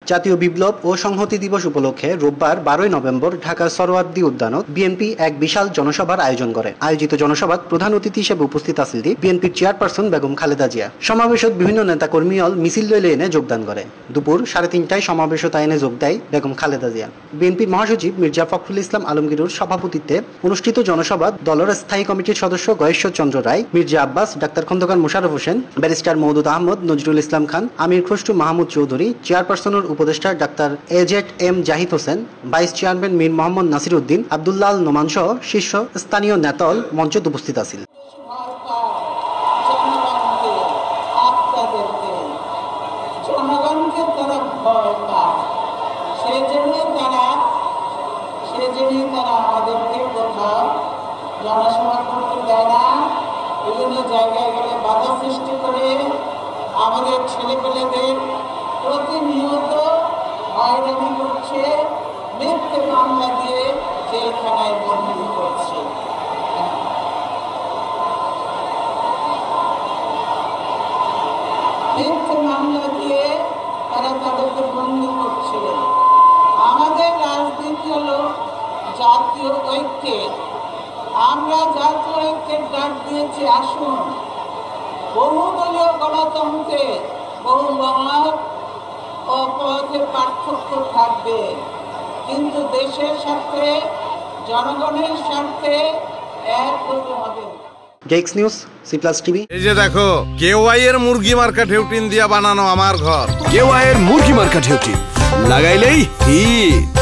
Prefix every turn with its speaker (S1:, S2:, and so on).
S1: জাতীয় বিপ্লব ও সংহতি দিবস উপলক্ষে রোববার 12 নভেম্বর ঢাকার সরোয়ার্দী উদ্যানত বিএনপি এক বিশাল জনসভার আয়োজন করে। আয়োজিত জনসভাত প্রধান অতিথি হিসেবে উপস্থিত আছিলেন বিএনপির চেয়ারপারসন বেগম খালেদা জিয়া। সমাবেশত বিভিন্ন নেতাকর্মী মিছিল লইলে এনে যোগদান করে। দুপুর 3:30টায় সমাবেশত এনে যোগ দেয় বেগম খালেদা জিয়া। বিএনপির মহাসচিব মির্জা ফখরুল ইসলাম আলমগীরের সভাপতিত্বে অনুষ্ঠিত জনসভাত দলের স্থায়ী কমিটির সদস্য গয়েশ্বর চন্দ্র রায়, মির্জা আব্বাস, ডাক্তার খন্দকার মোশাররফ হোসেন, ব্যারিস্টার মওদুদ আহমদ, নজরুল ইসলাম খান, আমির খসরু মাহমুদ চৌধুরী, চেয়ারপারসনের উপদেষ্টা doctor A Z M Zahid Hossain, vice chairman Mir Mohammad Nasir Uddin, Abdullah Al Noman সহ শীর্ষ স্থানীয় নেতাল মঞ্চে উপস্থিত আছেন।
S2: জনসভা করতে দেয় না, বিভিন্ন জায়গায় গেলে বাধা সৃষ্টি করে আমাদের ছেলেপেলেদের প্রতিনিয়ত হয়রানি করছে, মিথ্যে মামলা দিয়ে জেলখানায় বন্দী করছে। মিথ্যে মামলা দিয়ে তারা তাদেরকে বন্দী করছিল। আমাদের রাজনীতি হলো জাতীয় ঐক্যের। আমরা জাতীয় ঐক্যের ডাক দিয়েছি, আসুন বহুদলীয় গণতন্ত্রে বহু মত ও পথে পার্থক্য থাকবে, কিন্তু দেশের সাথে জনগণের স্বার্থে এক হতে হবে।
S1: Desk news, C+ TV.
S3: এই যে দেখো, কেওয়াই এর মুরগি মার্কা ঢেউটিন দিয়া বানানো আমার ঘর।
S4: কেওয়াই এর মুরগি মার্কা ঢেউটিন লাগাইলেই হিট।